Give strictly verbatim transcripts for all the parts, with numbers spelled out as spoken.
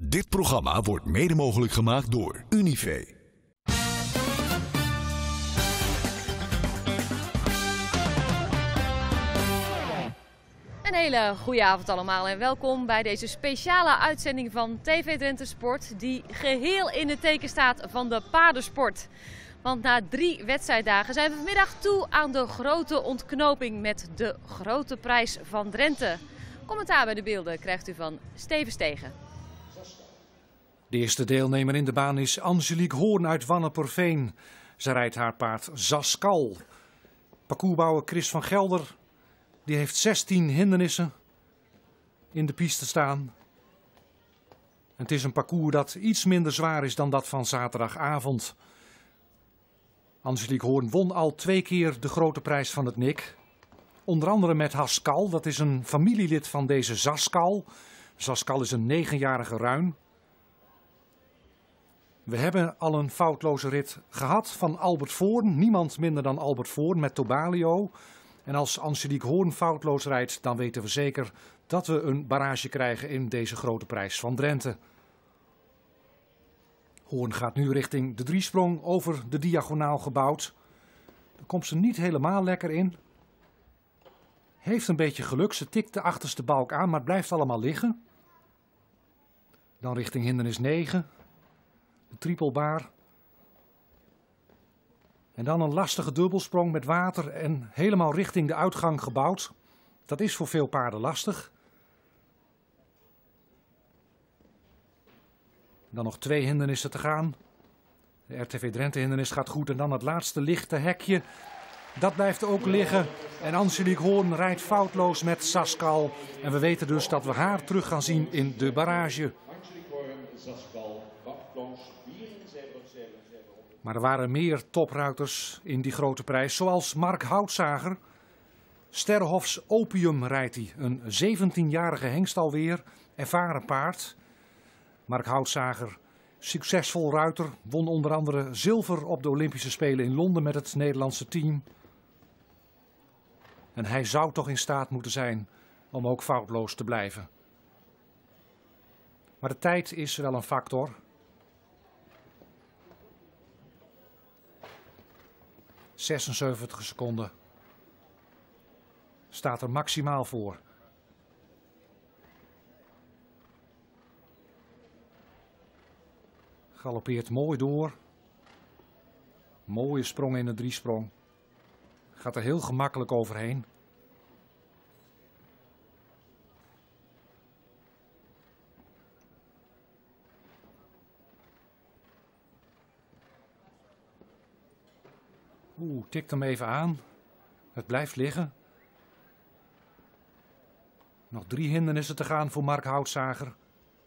Dit programma wordt mede mogelijk gemaakt door Unive. Een hele goede avond allemaal en welkom bij deze speciale uitzending van T V Drenthe Sport, die geheel in het teken staat van de paardensport. Want na drie wedstrijddagen zijn we vanmiddag toe aan de grote ontknoping met de Grote Prijs van Drenthe. Commentaar bij de beelden krijgt u van Steven Stegen. De eerste deelnemer in de baan is Angelique Hoorn uit Wanneperveen. Ze rijdt haar paard Zaskal. Parcoursbouwer Chris van Gelder die heeft zestien hindernissen in de piste staan. En het is een parcours dat iets minder zwaar is dan dat van zaterdagavond. Angelique Hoorn won al twee keer de Grote Prijs van het N I C. Onder andere met Haskal, dat is een familielid van deze Zaskal. Zaskal is een negenjarige ruin. We hebben al een foutloze rit gehad van Albert Voorn. Niemand minder dan Albert Voorn met Tobalio. En als Angelique Hoorn foutloos rijdt, dan weten we zeker dat we een barrage krijgen in deze Grote Prijs van Drenthe. Hoorn gaat nu richting de driesprong over de diagonaal gebouwd. Daar komt ze niet helemaal lekker in. Heeft een beetje geluk, ze tikt de achterste balk aan, maar het blijft allemaal liggen. Dan richting hindernis negen. De trippelbaar. En dan een lastige dubbelsprong met water en helemaal richting de uitgang gebouwd. Dat is voor veel paarden lastig. Dan nog twee hindernissen te gaan. De R T V Drenthe hindernis gaat goed en dan het laatste lichte hekje. Dat blijft ook liggen. En Angelique Hoorn rijdt foutloos met Zaskal. En we weten dus dat we haar terug gaan zien in de barrage. Maar er waren meer topruiters in die Grote Prijs, zoals Mark Houtzager. Sterrehofs Opium rijdt hij, een zeventienjarige hengst alweer, ervaren paard. Mark Houtzager, succesvol ruiter, won onder andere zilver op de Olympische Spelen in Londen met het Nederlandse team. En hij zou toch in staat moeten zijn om ook foutloos te blijven. Maar de tijd is wel een factor. zesenzeventig seconden staat er maximaal voor. Galoppeert mooi door. Mooie sprong in de driesprong. Gaat er heel gemakkelijk overheen. Oeh, tikt hem even aan. Het blijft liggen. Nog drie hindernissen te gaan voor Mark Houtzager.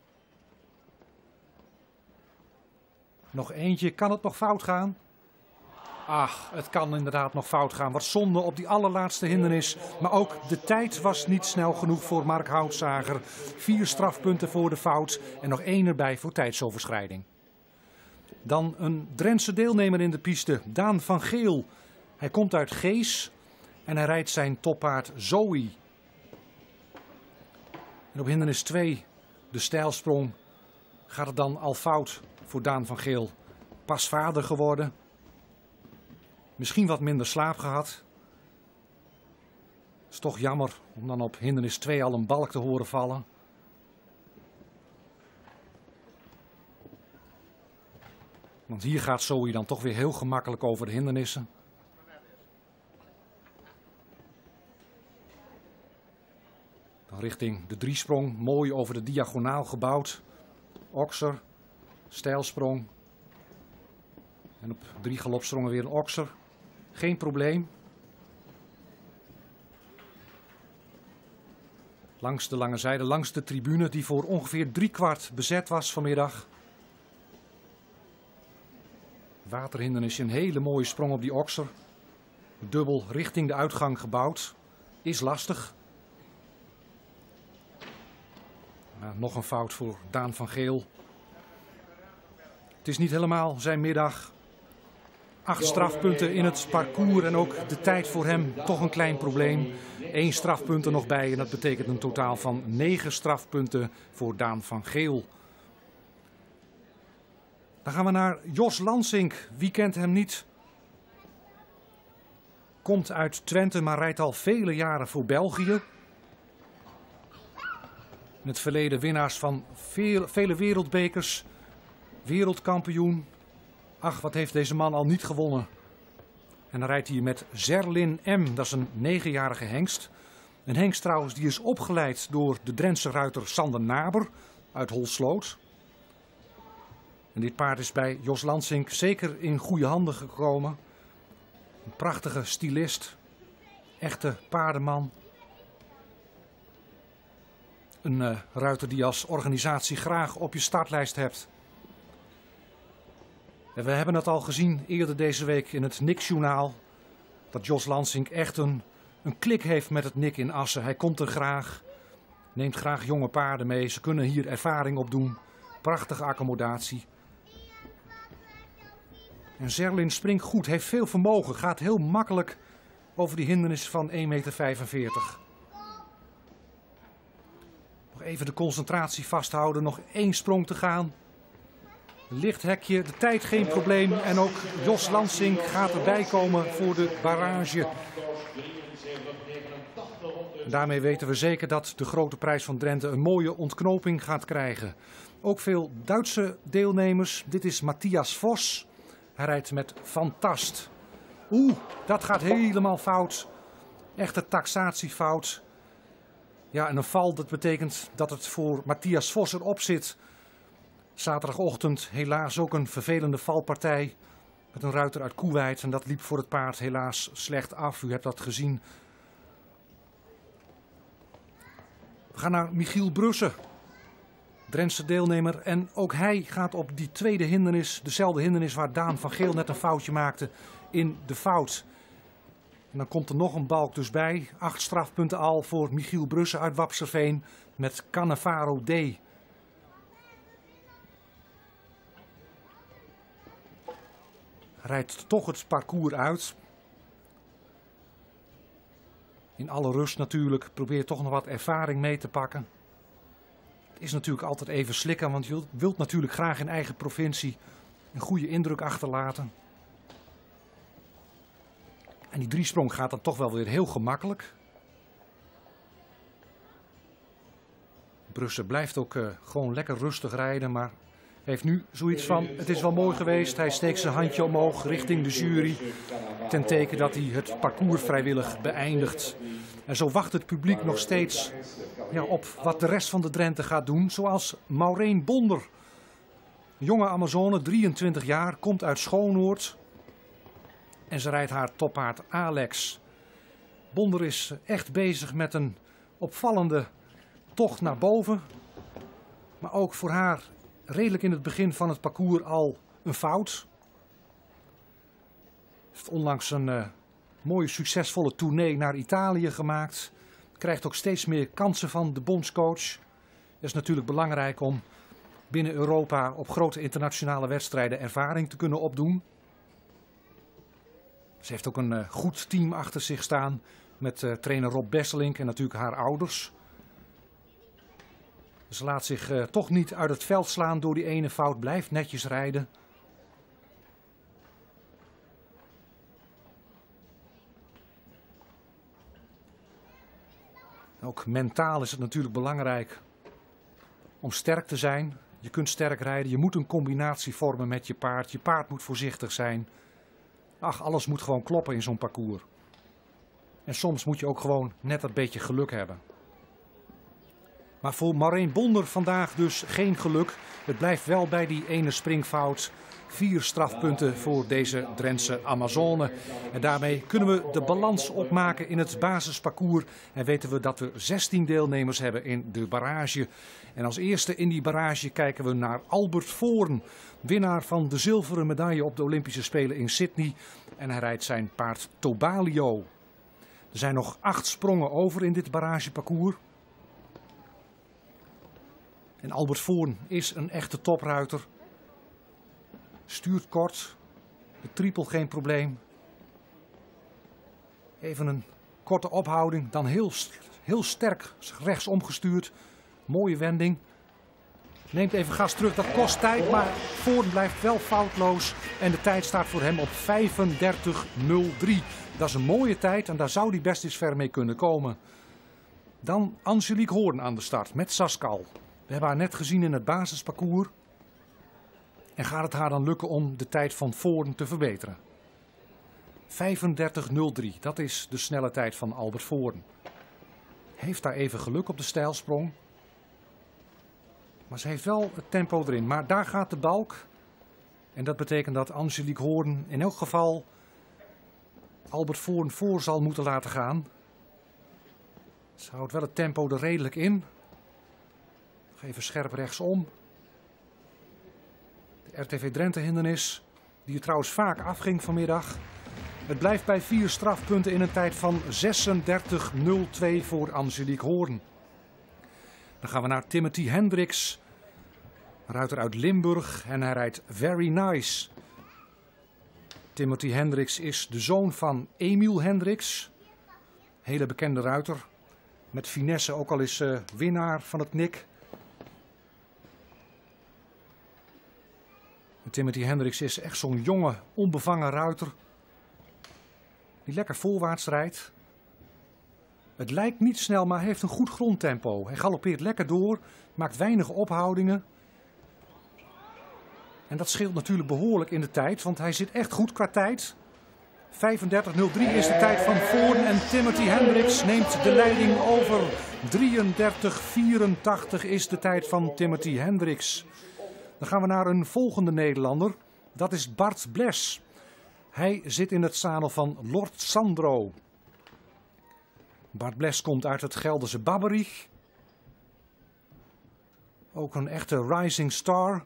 Nog eentje. Kan het nog fout gaan? Ach, het kan inderdaad nog fout gaan. Wat zonde op die allerlaatste hindernis. Maar ook de tijd was niet snel genoeg voor Mark Houtzager. Vier strafpunten voor de fout en nog één erbij voor tijdsoverschrijding. Dan een Drentse deelnemer in de piste, Daan van Geel. Hij komt uit Gees en hij rijdt zijn toppaard Zoe. En op hindernis twee, de stijlsprong, gaat het dan al fout voor Daan van Geel. Pas vader geworden. Misschien wat minder slaap gehad. Is toch jammer om dan op hindernis twee al een balk te horen vallen. Want hier gaat Zoe dan toch weer heel gemakkelijk over de hindernissen. Dan richting de driesprong, mooi over de diagonaal gebouwd. Okser, stijlsprong. En op drie galopsprongen weer een okser. Geen probleem. Langs de lange zijde, langs de tribune die voor ongeveer driekwart bezet was vanmiddag. Waterhindernisje, een hele mooie sprong op die okser. Dubbel richting de uitgang gebouwd. Is lastig. Nou, nog een fout voor Daan van Geel. Het is niet helemaal zijn middag. Acht strafpunten in het parcours en ook de tijd voor hem toch een klein probleem. Eén strafpunt er nog bij en dat betekent een totaal van negen strafpunten voor Daan van Geel. Dan gaan we naar Jos Lansink. Wie kent hem niet? Komt uit Twente, maar rijdt al vele jaren voor België. In het verleden winnaars van veel, vele wereldbekers. Wereldkampioen. Ach, wat heeft deze man al niet gewonnen. En dan rijdt hij met Zerlin M. Dat is een negenjarige hengst. Een hengst trouwens die is opgeleid door de Drentse ruiter Sander Naber uit Holsloot. En dit paard is bij Jos Lansink zeker in goede handen gekomen. Een prachtige stylist. Echte paardenman. Een uh, ruiter die je als organisatie graag op je startlijst hebt. En we hebben het al gezien eerder deze week in het N I C-journaal. Dat Jos Lansink echt een, een klik heeft met het N I C in Assen. Hij komt er graag. Neemt graag jonge paarden mee. Ze kunnen hier ervaring opdoen. Prachtige accommodatie. En Zerlin springt goed. Heeft veel vermogen. Gaat heel makkelijk over die hindernis van één meter vijfenveertig. Nog even de concentratie vasthouden. Nog één sprong te gaan. Licht hekje, de tijd geen probleem. En ook Jos Lansink gaat erbij komen voor de barrage. En daarmee weten we zeker dat de Grote Prijs van Drenthe een mooie ontknoping gaat krijgen. Ook veel Duitse deelnemers. Dit is Matthias Vos. Hij rijdt met Fantast. Oeh, dat gaat helemaal fout. Echte taxatiefout. Ja, en een val, dat betekent dat het voor Matthias Vos erop zit. Zaterdagochtend helaas ook een vervelende valpartij met een ruiter uit Koeweit. En dat liep voor het paard helaas slecht af. U hebt dat gezien. We gaan naar Michiel Brussen, Drentse deelnemer. En ook hij gaat op die tweede hindernis, dezelfde hindernis waar Daan van Geel net een foutje maakte, in de fout. En dan komt er nog een balk dus bij. Acht strafpunten al voor Michiel Brussen uit Wapserveen met Cannavaro D. Rijdt toch het parcours uit. In alle rust natuurlijk. Probeert toch nog wat ervaring mee te pakken. Het is natuurlijk altijd even slikken, want je wilt natuurlijk graag in eigen provincie een goede indruk achterlaten. En die driesprong gaat dan toch wel weer heel gemakkelijk. Brussen blijft ook uh, gewoon lekker rustig rijden, maar heeft nu zoiets van: het is wel mooi geweest. Hij steekt zijn handje omhoog richting de jury. Ten teken dat hij het parcours vrijwillig beëindigt. En zo wacht het publiek nog steeds ja, op wat de rest van de Drenthe gaat doen. Zoals Maureen Bonder. Jonge Amazone, drieëntwintig jaar, komt uit Schoonoord. En ze rijdt haar toppaard Alex. Bonder is echt bezig met een opvallende tocht naar boven. Maar ook voor haar redelijk in het begin van het parcours al een fout. Heeft onlangs een uh, mooie succesvolle tournee naar Italië gemaakt. Krijgt ook steeds meer kansen van de bondscoach. Het is natuurlijk belangrijk om binnen Europa op grote internationale wedstrijden ervaring te kunnen opdoen. Ze heeft ook een uh, goed team achter zich staan met uh, trainer Rob Besselink en natuurlijk haar ouders. Ze laat zich uh, toch niet uit het veld slaan door die ene fout, blijft netjes rijden. Ook mentaal is het natuurlijk belangrijk om sterk te zijn. Je kunt sterk rijden, je moet een combinatie vormen met je paard. Je paard moet voorzichtig zijn. Ach, alles moet gewoon kloppen in zo'n parcours. En soms moet je ook gewoon net een beetje geluk hebben. Maar voor Maureen Bonder vandaag dus geen geluk. Het blijft wel bij die ene springfout. Vier strafpunten voor deze Drentse Amazone. En daarmee kunnen we de balans opmaken in het basisparcours. En weten we dat we zestien deelnemers hebben in de barrage. En als eerste in die barrage kijken we naar Albert Voorn. Winnaar van de zilveren medaille op de Olympische Spelen in Sydney. En hij rijdt zijn paard Tobalio. Er zijn nog acht sprongen over in dit barrageparcours. En Albert Voorn is een echte topruiter. Stuurt kort. De triple geen probleem. Even een korte ophouding. Dan heel, heel sterk rechts omgestuurd. Mooie wending. Neemt even gas terug, dat kost tijd, maar Voorden blijft wel foutloos. En de tijd staat voor hem op vijfendertig nul drie. Dat is een mooie tijd en daar zou hij best eens ver mee kunnen komen. Dan Angelique Hoorn aan de start met Saskal. We hebben haar net gezien in het basisparcours. En gaat het haar dan lukken om de tijd van Voorden te verbeteren? vijfendertig nul drie, dat is de snelle tijd van Albert Voorden. Heeft daar even geluk op de stijlsprong. Maar ze heeft wel het tempo erin. Maar daar gaat de balk. En dat betekent dat Angelique Hoorn in elk geval Albert Voorden voor zal moeten laten gaan. Ze houdt wel het tempo er redelijk in. Nog even scherp rechtsom. De R T V Drenthe hindernis, die er trouwens vaak afging vanmiddag. Het blijft bij vier strafpunten in een tijd van zesendertig nul twee voor Angelique Hoorn. Dan gaan we naar Timothy Hendricks. Ruiter uit Limburg en hij rijdt Very Nice. Timothy Hendricks is de zoon van Emiel Hendricks. Hele bekende ruiter. Met finesse ook al eens uh, winnaar van het N I C. En Timothy Hendricks is echt zo'n jonge, onbevangen ruiter. Die lekker voorwaarts rijdt. Het lijkt niet snel, maar hij heeft een goed grondtempo. Hij galoppeert lekker door, maakt weinig ophoudingen. En dat scheelt natuurlijk behoorlijk in de tijd, want hij zit echt goed qua tijd. vijfendertig nul drie is de tijd van Voorden en Timothy Hendricks neemt de leiding over. drieëndertig vierentachtig is de tijd van Timothy Hendricks. Dan gaan we naar een volgende Nederlander. Dat is Bart Bles. Hij zit in het zadel van Lord Sandro. Bart Bles komt uit het Gelderse Babberich. Ook een echte rising star.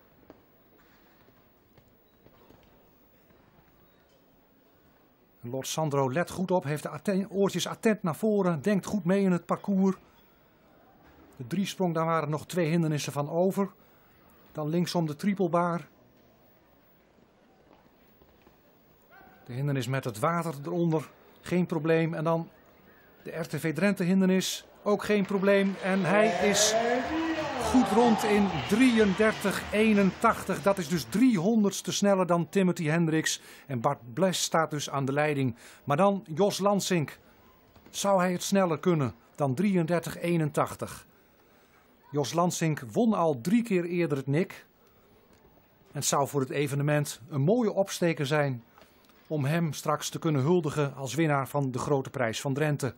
Lord Sandro let goed op, heeft de atten oortjes attent naar voren, denkt goed mee in het parcours. De driesprong, daar waren nog twee hindernissen van over. Dan linksom de trippelbaar. De hindernis met het water eronder, geen probleem. En dan de R T V Drenthe hindernis, ook geen probleem. En hij is goed rond in drieëndertig eenentachtig. Dat is dus driehonderdste sneller dan Timothy Hendricks. En Bart Bles staat dus aan de leiding. Maar dan Jos Lansink. Zou hij het sneller kunnen dan drieëndertig eenentachtig? Jos Lansink won al drie keer eerder het N I C. En het zou voor het evenement een mooie opsteker zijn om hem straks te kunnen huldigen als winnaar van de Grote Prijs van Drenthe.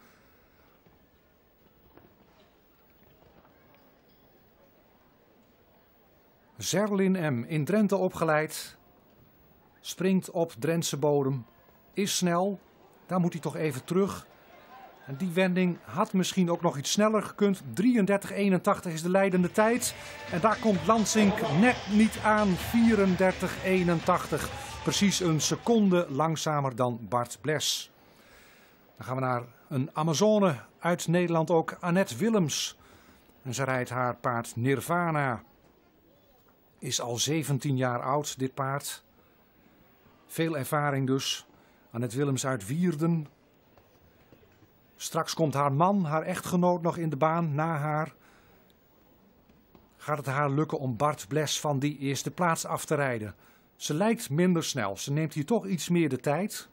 Zerlin M. in Drenthe opgeleid. Springt op Drentse bodem. Is snel. Daar moet hij toch even terug. En die wending had misschien ook nog iets sneller gekund. drieëndertig eenentachtig is de leidende tijd. En daar komt Lansink net niet aan. vierendertig eenentachtig. Precies een seconde langzamer dan Bart Bles. Dan gaan we naar een Amazone uit Nederland ook. Annette Willems. En ze rijdt haar paard Nirvana. Is al zeventien jaar oud, dit paard. Veel ervaring dus. Annette Willems uit Wierden. Straks komt haar man, haar echtgenoot, nog in de baan na haar. Gaat het haar lukken om Bart Bles van die eerste plaats af te rijden? Ze lijkt minder snel. Ze neemt hier toch iets meer de tijd.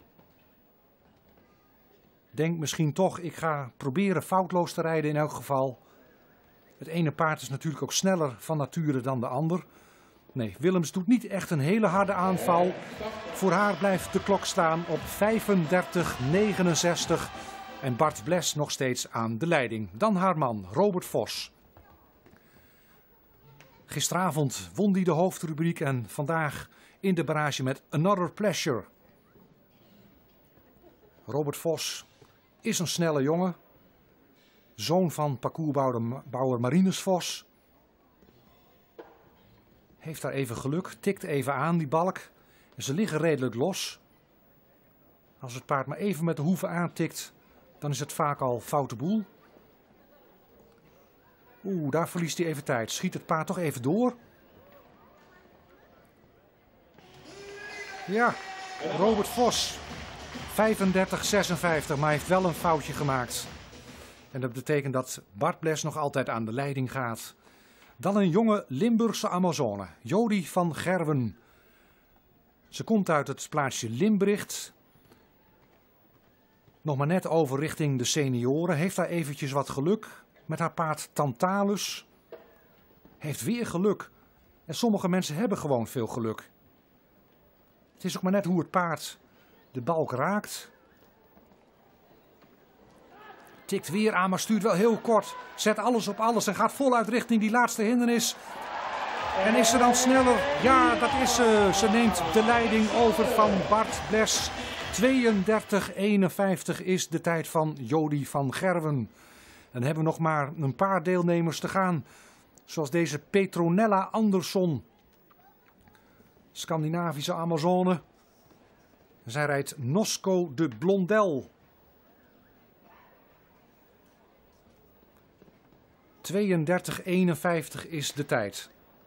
Denk misschien toch, ik ga proberen foutloos te rijden in elk geval. Het ene paard is natuurlijk ook sneller van nature dan de ander. Nee, Willems doet niet echt een hele harde aanval. Voor haar blijft de klok staan op vijfendertig negenenzestig. En Bart Bles nog steeds aan de leiding. Dan haar man, Robert Vos. Gisteravond won hij de hoofdrubriek en vandaag in de barrage met Another Pleasure. Robert Vos is een snelle jongen. Zoon van parcoursbouwer Marinus Vos. Heeft daar even geluk, tikt even aan die balk. En ze liggen redelijk los. Als het paard maar even met de hoeven aantikt, dan is het vaak al foute boel. Oeh, daar verliest hij even tijd. Schiet het paard toch even door. Ja, Robert Vos. vijfendertig zesenvijftig, maar hij heeft wel een foutje gemaakt. En dat betekent dat Bart Bles nog altijd aan de leiding gaat. Dan een jonge Limburgse Amazone, Jody van Gerwen. Ze komt uit het plaatsje Limbricht. Nog maar net over richting de senioren. Heeft daar eventjes wat geluk met haar paard Tantalus. Heeft weer geluk. En sommige mensen hebben gewoon veel geluk. Het is ook maar net hoe het paard de balk raakt. Tikt weer aan, maar stuurt wel heel kort. Zet alles op alles en gaat voluit richting die laatste hindernis. En is ze dan sneller? Ja, dat is ze. Ze neemt de leiding over van Bart Bles. tweeëndertig eenenvijftig is de tijd van Jody van Gerwen. Dan hebben we nog maar een paar deelnemers te gaan. Zoals deze Petronella Andersson. Scandinavische Amazone. Zij rijdt Nosco de Blondel. tweeëndertig eenenvijftig is de tijd.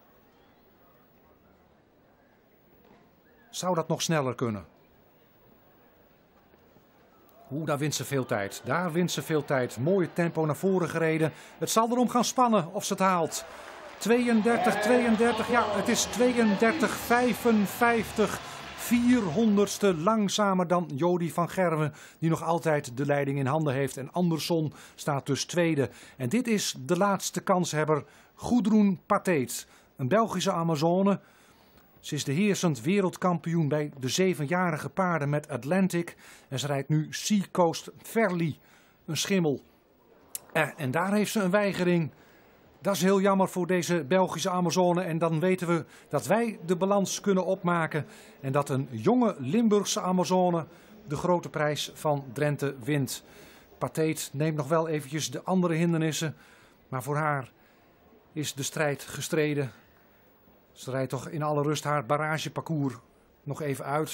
Zou dat nog sneller kunnen? Oeh, daar wint ze veel tijd. Daar wint ze veel tijd. Mooie tempo naar voren gereden. Het zal erom gaan spannen of ze het haalt. tweeëndertig tweeëndertig, ja, het is tweeëndertig vijfenvijftig. vierhonderdste langzamer dan Jody van Gerwen, die nog altijd de leiding in handen heeft. En Andersson staat dus tweede. En dit is de laatste kanshebber, Gudrun Pateet, een Belgische Amazone. Ze is de heersend wereldkampioen bij de zevenjarige paarden met Atlantic. En ze rijdt nu Seacoast Fairly, een schimmel. Eh, en daar heeft ze een weigering. Dat is heel jammer voor deze Belgische Amazone. En dan weten we dat wij de balans kunnen opmaken. En dat een jonge Limburgse Amazone de grote prijs van Drenthe wint. Pateet neemt nog wel eventjes de andere hindernissen. Maar voor haar is de strijd gestreden. Ze rijdt toch in alle rust haar barrageparcours nog even uit.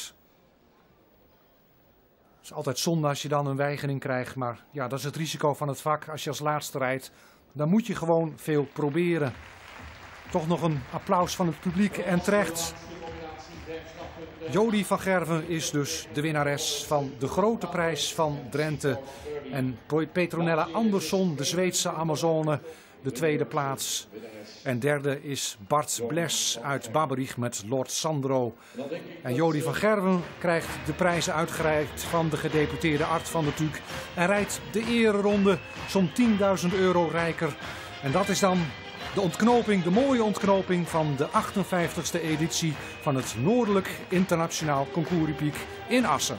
Het is altijd zonde als je dan een weigering krijgt. Maar ja, dat is het risico van het vak. Als je als laatste rijdt, dan moet je gewoon veel proberen. Toch nog een applaus van het publiek en terecht. Jody van Gerwen is dus de winnares van de grote prijs van Drenthe. En Petronella Andersson, de Zweedse Amazone, de tweede plaats. En derde is Bart Bles uit Babberich met Lord Sandro. En Jody van Gerwen krijgt de prijzen uitgereikt van de gedeputeerde Art van der Tuuk. En rijdt de ereronde zo'n tienduizend euro rijker. En dat is dan de ontknoping, de mooie ontknoping van de achtenvijftigste editie van het Noordelijk Internationaal Concours Hippique in Assen.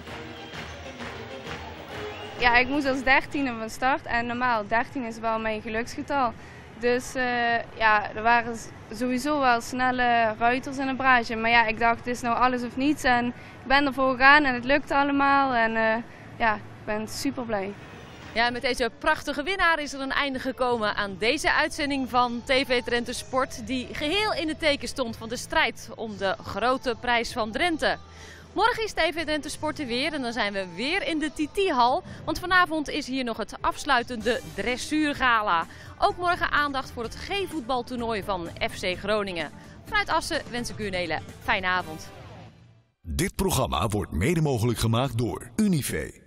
Ja, ik moest als dertiende van start en normaal dertien is wel mijn geluksgetal. Dus uh, ja, er waren sowieso wel snelle ruiters in de barrage. Maar ja, ik dacht, het is nou alles of niets. En ik ben ervoor gegaan en het lukte allemaal. En uh, ja, ik ben super blij. Ja, met deze prachtige winnaar is er een einde gekomen aan deze uitzending van T V Drenthe Sport. Die geheel in het teken stond van de strijd om de grote prijs van Drenthe. Morgen is T V Drenthe Sport er weer en dan zijn we weer in de T T-hal. Want vanavond is hier nog het afsluitende dressuurgala. Ook morgen aandacht voor het G-voetbaltoernooi van F C Groningen. Vanuit Assen wens ik u een hele fijne avond. Dit programma wordt mede mogelijk gemaakt door Unive.